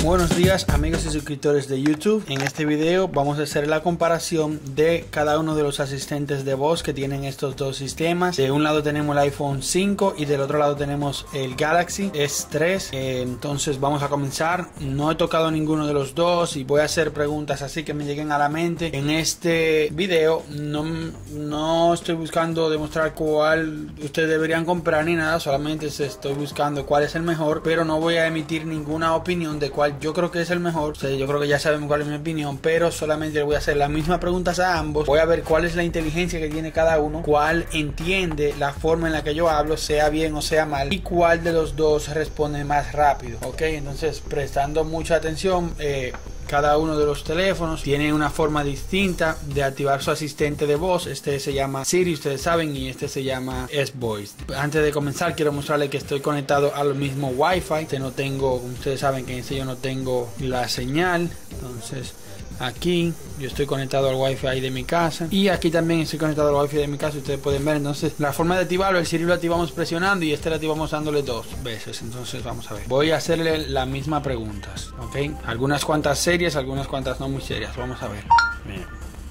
Buenos días amigos y suscriptores de YouTube. En este video vamos a hacer la comparación de cada uno de los asistentes de voz que tienen estos dos sistemas. De un lado tenemos el iPhone 5 y del otro lado tenemos el Galaxy S3. Entonces vamos a comenzar. No he tocado ninguno de los dos y voy a hacer preguntas así que me lleguen a la mente. En este video no estoy buscando demostrar cuál ustedes deberían comprar ni nada, solamente estoy buscando cuál es el mejor, pero no voy a emitir ninguna opinión de cuál yo creo que es el mejor. O sea, yo creo que ya sabemos cuál es mi opinión, pero solamente le voy a hacer las mismas preguntas a ambos. Voy a ver cuál es la inteligencia que tiene cada uno, cuál entiende la forma en la que yo hablo, sea bien o sea mal, y cuál de los dos responde más rápido. Ok, entonces prestando mucha atención. Cada uno de los teléfonos tiene una forma distinta de activar su asistente de voz. Este se llama Siri, ustedes saben, y este se llama S-Voice. Antes de comenzar quiero mostrarles que estoy conectado al mismo Wi-Fi. No tengo, como ustedes saben, que en este yo no tengo la señal. Entonces aquí yo estoy conectado al Wi-Fi de mi casa y aquí también estoy conectado al Wi-Fi de mi casa. Ustedes pueden ver. Entonces la forma de activarlo, el Siri lo activamos presionando y este lo activamos dándole 2 veces. Entonces vamos a ver, voy a hacerle las mismas preguntas, ok, algunas cuantas serias, algunas cuantas no muy serias. Vamos a ver. Bien.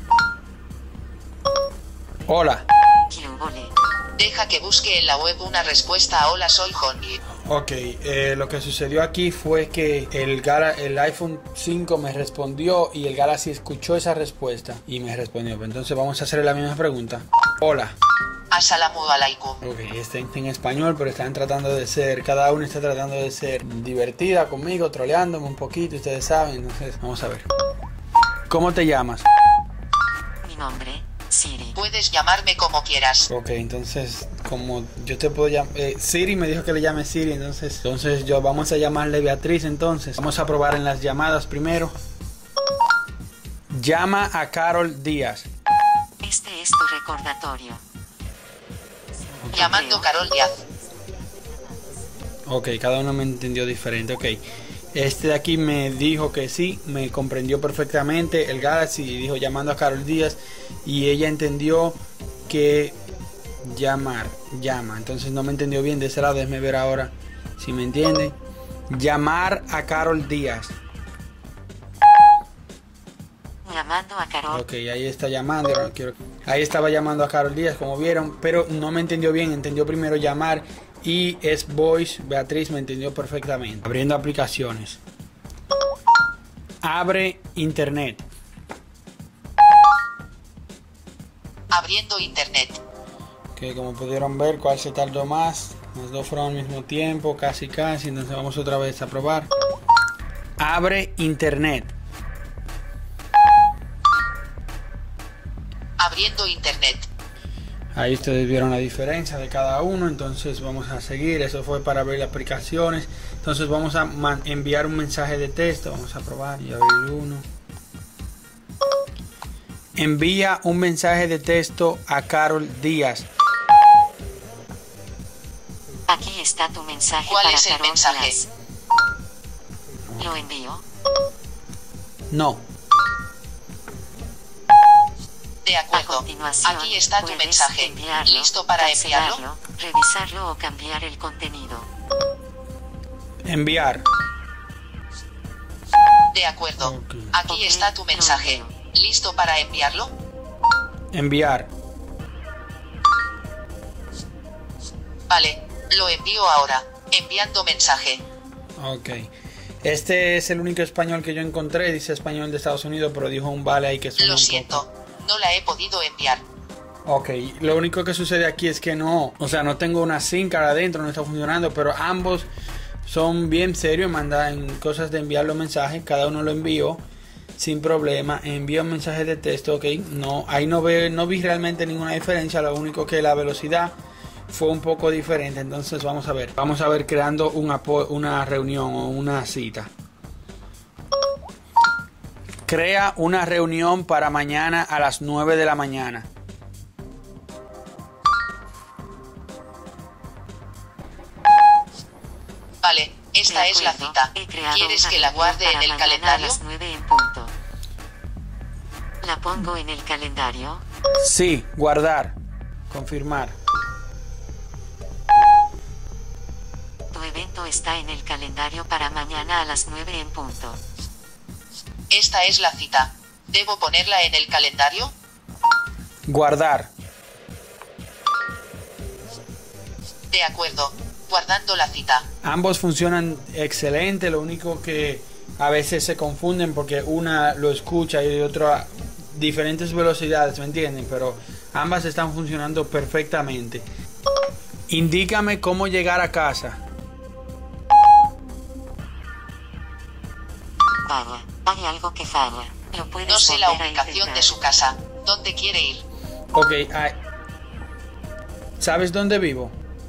Hola. Deja que busque en la web una respuesta a hola, soy Honey. Ok, lo que sucedió aquí fue que el iPhone 5 me respondió y el Galaxy escuchó esa respuesta y me respondió. Entonces vamos a hacerle la misma pregunta. Hola. Asalamu alaikum. Ok, está en español, pero están tratando de ser, cada uno está tratando de ser divertida conmigo, troleándome un poquito, ustedes saben. Entonces vamos a ver. ¿Cómo te llamas? Mi nombre, Siri. Puedes llamarme como quieras. Ok, entonces como yo te puedo llamar, Siri me dijo que le llame Siri, entonces yo vamos a llamarle Beatriz. Entonces vamos a probar en las llamadas primero. Llama a Carol Díaz. Este es tu recordatorio. Okay. Llamando Carol Díaz. Ok, cada uno me entendió diferente. Ok, este de aquí me dijo que sí, me comprendió perfectamente el Galaxy y dijo llamando a Carol Díaz, y ella entendió que llama. Entonces no me entendió bien de ese lado. Déjeme ver ahora si me entiende. Llamar a Carol Díaz. Llamando a Carol. Ok, ahí está llamando. Ahí estaba llamando a Carol Díaz, como vieron, pero no me entendió bien. Entendió primero llamar y S-Voice. Beatriz me entendió perfectamente. Abriendo aplicaciones. Abre internet. Abriendo internet. Ok, como pudieron ver, ¿cuál se tardó más? Los dos fueron al mismo tiempo, casi. Entonces vamos otra vez a probar. Abre internet. Abriendo internet. Ahí ustedes vieron la diferencia de cada uno. Entonces vamos a seguir. Eso fue para abrir las aplicaciones. Entonces vamos a enviar un mensaje de texto. Vamos a probar y abrir uno. Envía un mensaje de texto a Carol Díaz. Aquí está tu mensaje. ¿Cuál es el mensaje? ¿Lo envío? No. De acuerdo. Aquí está tu mensaje. ¿Listo para enviarlo? Revisarlo o cambiar el contenido. Enviar. De acuerdo. Okay. Aquí está tu mensaje. ¿Listo para enviarlo? Enviar. Vale, lo envío ahora. Enviando mensaje. Ok. Este es el único español que yo encontré. Dice español de Estados Unidos, pero dijo un vale ahí que suena. Lo siento, no la he podido enviar. Ok, lo único que sucede aquí es que no tengo una SIM card adentro, no está funcionando, pero ambos son bien serios, mandan cosas de enviar los mensajes, cada uno lo envió sin problema. Envío un mensaje de texto, ok, ahí no vi realmente ninguna diferencia, lo único que la velocidad fue un poco diferente. Entonces vamos a ver creando una reunión o una cita. Crea una reunión para mañana a las 9 de la mañana. Vale, esta es la cita. ¿Quieres que la guarde en el calendario? ¿La pongo en el calendario? Sí, guardar. Confirmar. Tu evento Todo está en el calendario para mañana a las 9 en punto. Esta es la cita. ¿Debo ponerla en el calendario? Guardar. De acuerdo. Guardando la cita. Ambos funcionan excelente, lo único que a veces se confunden porque una lo escucha y otra a diferentes velocidades, ¿me entienden? Pero ambas están funcionando perfectamente. Indícame cómo llegar a casa. Vaya, hay algo que falla. Lo puedes No sé la volver a ubicación intentar. de su casa. ¿Dónde quiere ir? Ok, ¿sabes dónde vivo?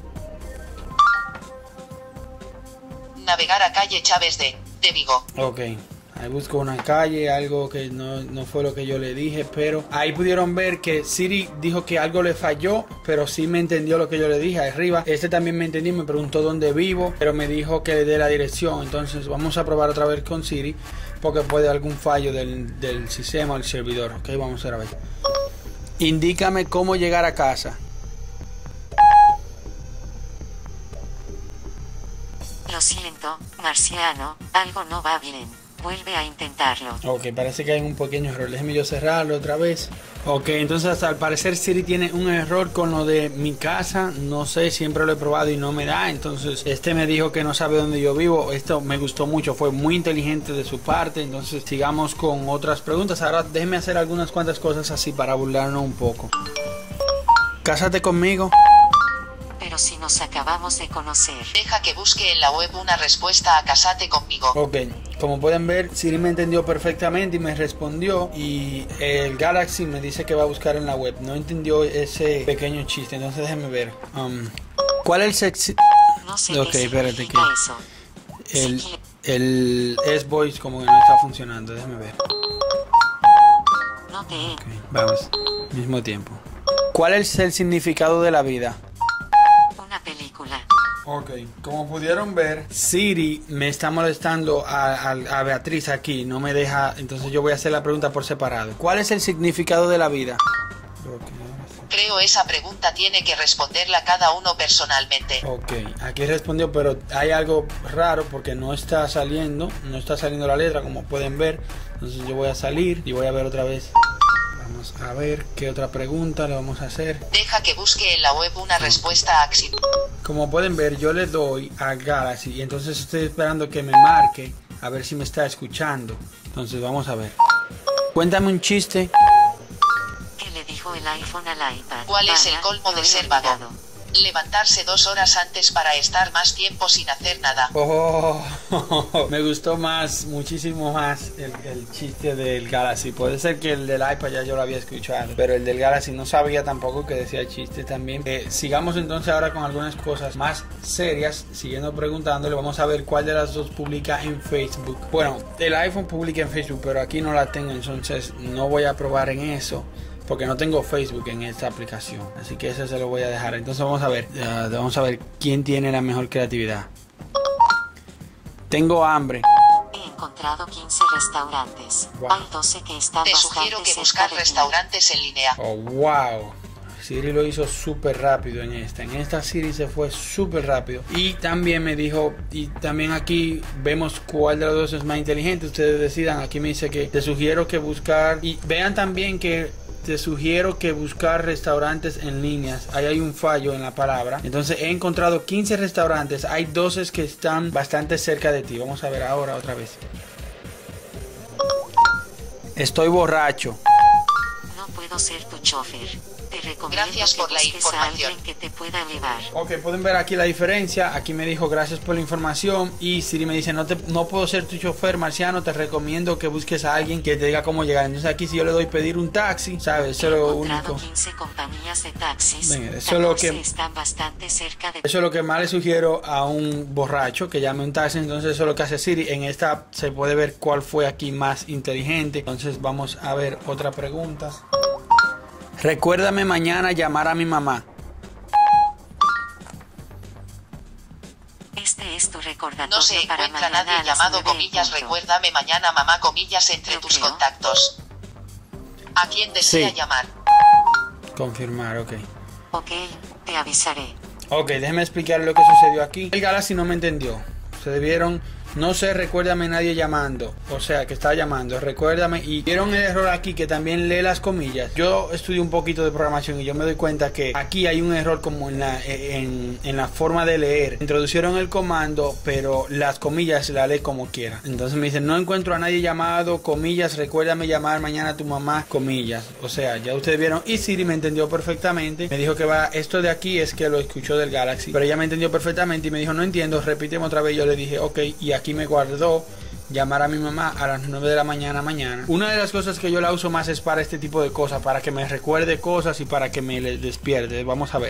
Navegar a calle Chávez de Vigo. Ok, ahí busco una calle, algo que no fue lo que yo le dije, pero ahí pudieron ver que Siri dijo que algo le falló, pero sí me entendió lo que yo le dije arriba. Este también me entendió, me preguntó dónde vivo, pero me dijo que le dé la dirección. Entonces vamos a probar otra vez con Siri, porque puede haber algún fallo del sistema o el servidor. Ok, vamos a ver. Indícame cómo llegar a casa. Lo siento, marciano, algo no va bien. Vuelve a intentarlo. Ok, parece que hay un pequeño error. Déjeme yo cerrarlo otra vez. Ok, entonces al parecer Siri tiene un error con lo de mi casa. No sé, siempre lo he probado y no me da. Entonces este me dijo que no sabe dónde yo vivo. Esto me gustó mucho, fue muy inteligente de su parte. Entonces sigamos con otras preguntas. Ahora déjeme hacer algunas cuantas cosas así para burlarnos un poco. Cásate conmigo. Pero si nos acabamos de conocer. Deja que busque en la web una respuesta a Cásate conmigo. Ok, como pueden ver, Siri me entendió perfectamente y me respondió. Y el Galaxy me dice que va a buscar en la web. No entendió ese pequeño chiste, entonces déjenme ver. ¿Cuál es el sexy? No sé Ok, qué espérate significa que eso. el S-Voice como que no está funcionando. Déjame ver. No te... Ok, vamos, mismo tiempo. ¿Cuál es el significado de la vida? Una película. Ok, como pudieron ver, Siri me está molestando a Beatriz aquí, no me deja, entonces yo voy a hacer la pregunta por separado. ¿Cuál es el significado de la vida? Creo esa pregunta tiene que responderla cada uno personalmente. Ok, aquí respondió, pero hay algo raro porque no está saliendo la letra como pueden ver, entonces yo voy a salir y voy a ver otra vez. Vamos a ver qué otra pregunta le vamos a hacer. Deja que busque en la web una respuesta a Como pueden ver, yo le doy a Galaxy y entonces estoy esperando que me marque a ver si me está escuchando. Entonces vamos a ver. Cuéntame un chiste. ¿Qué le dijo el iPhone al iPad? ¿Cuál es el Vaya, colmo lo de he ser vago? olvidado. Levantarse 2 horas antes para estar más tiempo sin hacer nada. Oh, me gustó muchísimo más el chiste del Galaxy. Puede ser que el del iPad ya yo lo había escuchado, pero el del Galaxy no sabía tampoco que decía chiste también. Sigamos entonces ahora con algunas cosas más serias, siguiendo preguntándole. Vamos a ver cuál de las dos publica en Facebook. Bueno, el iPhone publica en Facebook, pero aquí no la tengo, entonces no voy a probar en eso. Porque no tengo Facebook en esta aplicación. Así que eso se lo voy a dejar. Entonces vamos a ver quién tiene la mejor creatividad. Tengo hambre. He encontrado 15 restaurantes. Wow. Hay 12 que están Te sugiero que buscar restaurantes en línea. Oh, wow. Siri lo hizo súper rápido en esta. En esta Siri se fue súper rápido. Y también me dijo, y también aquí vemos cuál de los dos es más inteligente. Ustedes decidan. Aquí me dice que te sugiero que buscar. Y vean también que te sugiero que buscar restaurantes en líneas. Ahí hay un fallo en la palabra. Entonces he encontrado 15 restaurantes. Hay 12 que están bastante cerca de ti. Vamos a ver ahora otra vez. Estoy borracho. No puedo ser tu chofer. Te recomiendo Gracias que por la busques a información. alguien que te pueda llevar. Ok, pueden ver aquí la diferencia. Aquí me dijo gracias por la información. Y Siri me dice no puedo ser tu chofer, marciano. Te recomiendo que busques a alguien que te diga cómo llegar. Entonces aquí si yo le doy pedir un taxi, ¿sabes? Eso es lo único. 15 compañías de taxis. Venga, eso es lo que- están bastante cerca de... Eso es lo que más le sugiero a un borracho que llame un taxi. Entonces eso es lo que hace Siri. En esta se puede ver cuál fue aquí más inteligente. Entonces vamos a ver otra pregunta. Recuérdame mañana llamar a mi mamá. Este es tu recordatorio No se para encuentra mañana nadie a las llamado 9 en comillas punto. recuérdame mañana mamá comillas entre Yo tus creo. contactos. ¿A quién desea Sí. llamar? Confirmar, ok. Ok, te avisaré. Ok, déjenme explicar lo que sucedió aquí. El Galaxy no me entendió. Se debieron, no sé, recuérdame nadie llamando. O sea, que estaba llamando, recuérdame. Y vieron el error aquí que también lee las comillas. Yo estudié un poquito de programación y yo me doy cuenta que aquí hay un error como en la forma de leer. Introducieron el comando, pero las comillas la lee como quiera. Entonces me dicen, no encuentro a nadie llamado, comillas, recuérdame llamar mañana a tu mamá, comillas. O sea, ya ustedes vieron. Y Siri me entendió perfectamente. Me dijo que va, esto de aquí es que lo escuchó del Galaxy. Pero ella me entendió perfectamente y me dijo, no entiendo, repíteme otra vez. Yo le dije, ok, y aquí me guardó llamar a mi mamá a las 9 de la mañana mañana. Una de las cosas que yo la uso más es para este tipo de cosas, para que me recuerde cosas y para que me despierte. Vamos a ver.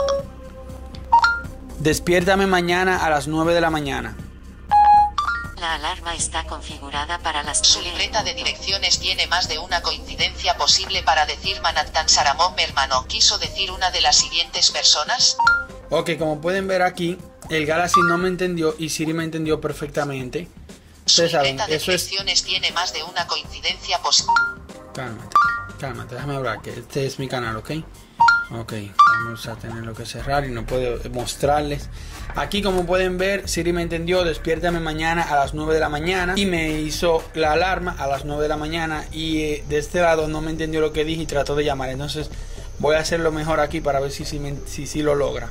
Despiértame mañana a las 9 de la mañana. La alarma está configurada para las... Su libreta de direcciones tiene más de una coincidencia posible para decir Manhattan Saramón, mi hermano. ¿Quiso decir una de las siguientes personas? Ok, como pueden ver aquí, el Galaxy no me entendió y Siri me entendió perfectamente. Su Ustedes saben, libreta de eso es... direcciones tiene más de una coincidencia posible. Cálmate, déjame hablar, que este es mi canal, ¿ok? Ok, vamos a tenerlo que cerrar y no puedo mostrarles. Aquí, como pueden ver, Siri me entendió, despiértame mañana a las 9 de la mañana y me hizo la alarma a las 9 de la mañana y de este lado no me entendió lo que dije y trató de llamar. Entonces voy a hacerlo mejor aquí para ver si lo logra.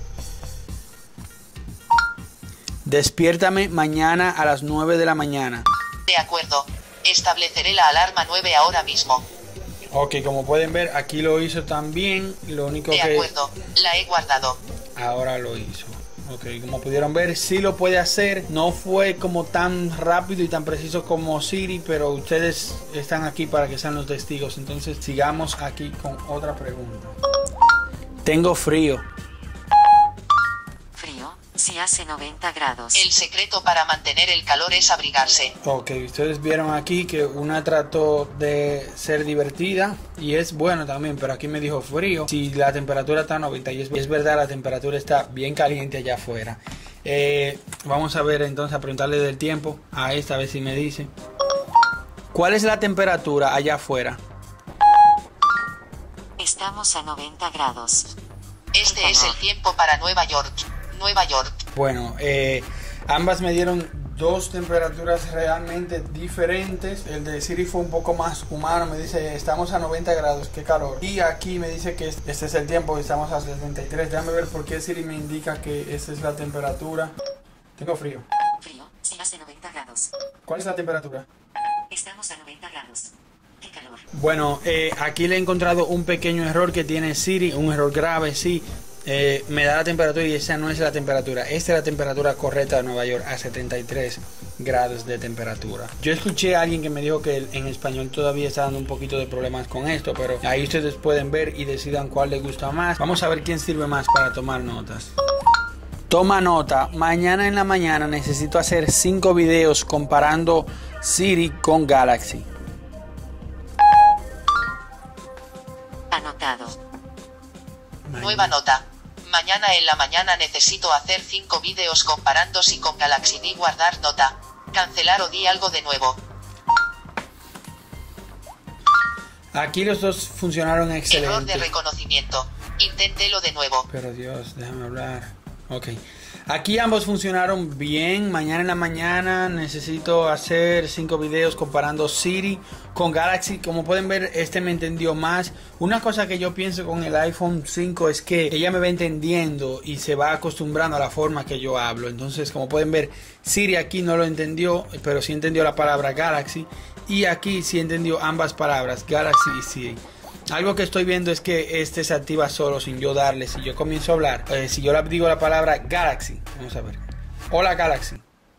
Despiértame mañana a las 9 de la mañana. De acuerdo. Estableceré la alarma 9 ahora mismo. Ok, como pueden ver, aquí lo hizo también. Lo único De que... acuerdo. La he guardado. Ahora lo hizo. Ok, como pudieron ver, sí lo puede hacer. No fue como tan rápido y tan preciso como Siri, pero ustedes están aquí para que sean los testigos. Entonces sigamos aquí con otra pregunta. Tengo frío. Frío, si hace 90 grados. El secreto para mantener el calor es abrigarse. Ok, ustedes vieron aquí que una trató de ser divertida y es bueno también, pero aquí me dijo frío. Si la temperatura está a 90 y es verdad, la temperatura está bien caliente allá afuera. Vamos a ver entonces, a preguntarle del tiempo a esta, a ver si me dice. ¿Cuál es la temperatura allá afuera? Estamos a 90 grados. Este es el tiempo para Nueva York. Nueva York. Bueno, ambas me dieron dos temperaturas realmente diferentes. El de Siri fue un poco más humano, me dice estamos a 90 grados, qué calor. Y aquí me dice que este es el tiempo, estamos a 73. Déjame ver por qué Siri me indica que esta es la temperatura. Tengo frío. Frío, si hace 90 grados. ¿Cuál es la temperatura? Estamos a 90 grados. Qué calor. Bueno, aquí le he encontrado un pequeño error que tiene Siri, un error grave, sí. Me da la temperatura y esa no es la temperatura. Esta es la temperatura correcta de Nueva York, a 73 grados de temperatura. Yo escuché a alguien que me dijo que en español todavía está dando un poquito de problemas con esto, pero ahí ustedes pueden ver y decidan cuál les gusta más. Vamos a ver quién sirve más para tomar notas. Toma nota, mañana en la mañana necesito hacer 5 videos comparando Siri con Galaxy. Anotado. Nueva nota. Mañana en la mañana necesito hacer 5 vídeos comparando Siri con Galaxy. Di guardar nota. Cancelar o di algo de nuevo. Aquí los dos funcionaron excelente. Error de reconocimiento. Inténtelo de nuevo. Pero Dios, déjame hablar. Ok. Aquí ambos funcionaron bien. Mañana en la mañana necesito hacer 5 videos comparando Siri con Galaxy. Como pueden ver, este me entendió más. Una cosa que yo pienso con el iPhone 5 es que ella me va entendiendo y se va acostumbrando a la forma que yo hablo. Entonces, como pueden ver, Siri aquí no lo entendió, pero sí entendió la palabra Galaxy. Y aquí sí entendió ambas palabras, Galaxy y Siri. Algo que estoy viendo es que este se activa solo sin yo darle. Si yo comienzo a hablar, si yo le digo la palabra Galaxy, vamos a ver. Hola Galaxy.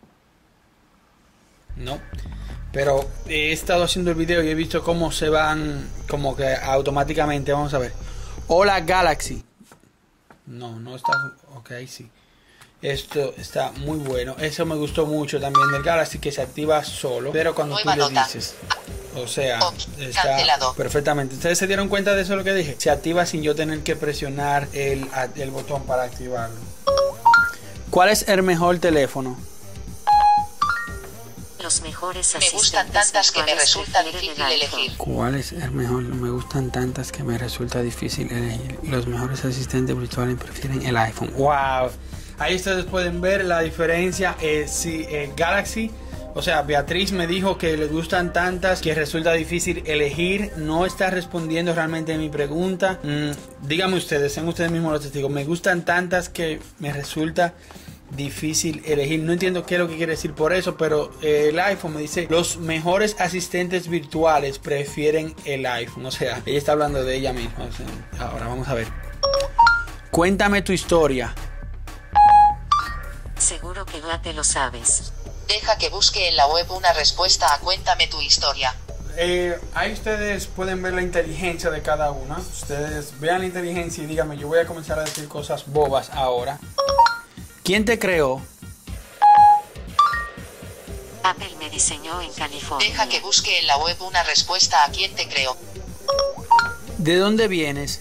No. Pero he estado haciendo el video y he visto cómo se van como que automáticamente. Vamos a ver. Hola Galaxy. No está. Ok, sí. Esto está muy bueno. Eso me gustó mucho también del Galaxy, que se activa solo. Pero cuando Nueva tú le nota. dices... O sea, está Cancelado. perfectamente. ¿Ustedes se dieron cuenta de eso lo que dije? Se activa sin yo tener que presionar el botón para activarlo. ¿Cuál es el mejor teléfono? Los mejores Me gustan tantas que me resulta difícil elegir. ¿Cuál es el mejor? Me gustan tantas que me resulta difícil elegir. Los mejores asistentes virtuales prefieren el iPhone. ¡Wow! Ahí ustedes pueden ver la diferencia. Si Galaxy, o sea, Beatriz me dijo que le gustan tantas que resulta difícil elegir. No está respondiendo realmente a mi pregunta. Díganme ustedes, sean ustedes mismos los testigos. Me gustan tantas que me resulta difícil elegir. No entiendo qué es lo que quiere decir por eso, pero el iPhone me dice los mejores asistentes virtuales prefieren el iPhone. O sea, ella está hablando de ella misma. O sea, ahora vamos a ver. Cuéntame tu historia. Seguro que ya te lo sabes. Deja que busque en la web una respuesta a Cuéntame tu historia. Ahí ustedes pueden ver la inteligencia de cada una. Ustedes vean la inteligencia y díganme, yo voy a comenzar a decir cosas bobas ahora. ¿Quién te creó? Apple me diseñó en California. Deja que busque en la web una respuesta a quién te creó. ¿De dónde vienes?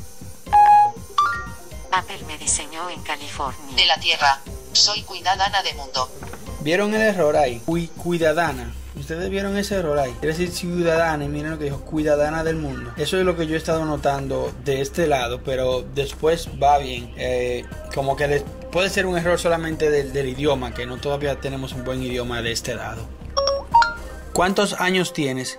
Apple me diseñó en California. De la Tierra. Soy ciudadana de mundo. ¿Vieron el error ahí? Ciudadana. Ustedes vieron ese error ahí. Quiere decir ciudadana y miren lo que dijo, ciudadana del mundo. Eso es lo que yo he estado notando de este lado, pero después va bien. Como que puede ser un error solamente del idioma, que no todavía tenemos un buen idioma de este lado. ¿Cuántos años tienes?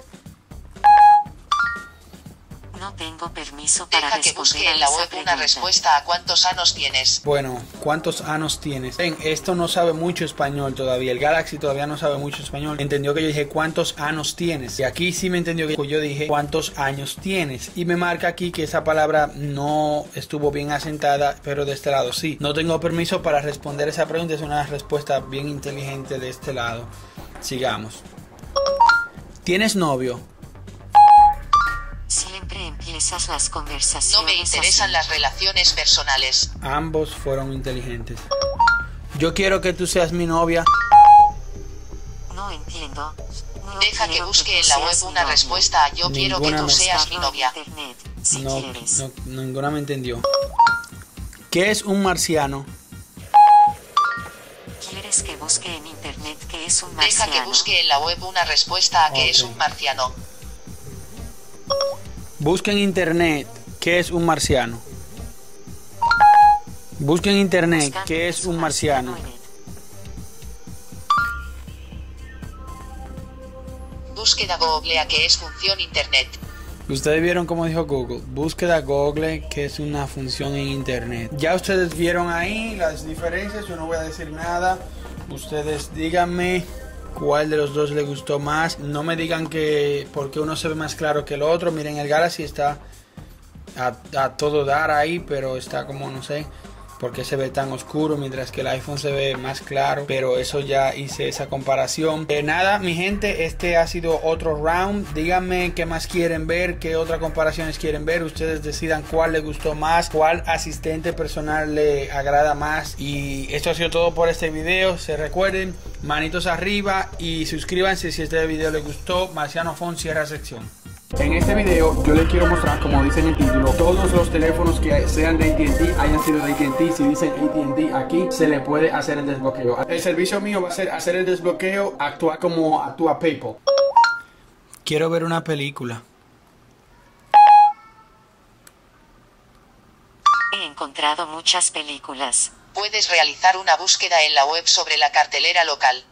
No tengo permiso para Deja que busque en la web una respuesta a cuántos años tienes. Bueno, ¿cuántos años tienes? Ven, esto no sabe mucho español todavía. El Galaxy todavía no sabe mucho español. Entendió que yo dije ¿cuántos años tienes? Y aquí sí me entendió que yo dije ¿cuántos años tienes? Y me marca aquí que esa palabra no estuvo bien asentada, pero de este lado sí. No tengo permiso para responder esa pregunta. Es una respuesta bien inteligente de este lado. Sigamos. ¿Tienes novio? Siempre empiezas las conversaciones. No me interesan así. las relaciones personales. Ambos fueron inteligentes. Yo quiero que tú seas mi novia. No entiendo. No Deja que quiero busque tú en la web seas mi una novia. respuesta a yo quiero que Ninguna tú me seas mi Buscarlo en novia. internet, si No, quieres. ninguna me entendió. ¿Qué es un marciano? ¿Quieres que busque en internet qué es un Deja marciano? que busque en la web una respuesta a qué es Ok. un marciano. Busca en internet qué es un marciano. Busca en internet Buscando qué es un marciano. en el- Búsqueda Google a qué es función internet. Ustedes vieron cómo dijo Google. Búsqueda Google que es una función en internet. Ya ustedes vieron ahí las diferencias. Yo no voy a decir nada. Ustedes díganme cuál de los dos les gustó más. No me digan que porque uno se ve más claro que el otro. Miren, el Galaxy está a todo dar ahí, pero está como no sé por qué se ve tan oscuro, mientras que el iPhone se ve más claro. Pero eso ya hice esa comparación. Nada, mi gente, este ha sido otro round. Díganme qué más quieren ver, qué otras comparaciones quieren ver. Ustedes decidan cuál les gustó más, cuál asistente personal le agrada más. Y esto ha sido todo por este video. Se recuerden, manitos arriba y suscríbanse si este video les gustó. Marciano Phone cierra sección. En este video yo les quiero mostrar, como dice en el título, todos los teléfonos que sean de AT&T, hayan sido de AT&T. Si dicen AT&T aquí, se le puede hacer el desbloqueo. El servicio mío va a ser hacer el desbloqueo, actuar como actúa PayPal. Quiero ver una película. He encontrado muchas películas. Puedes realizar una búsqueda en la web sobre la cartelera local.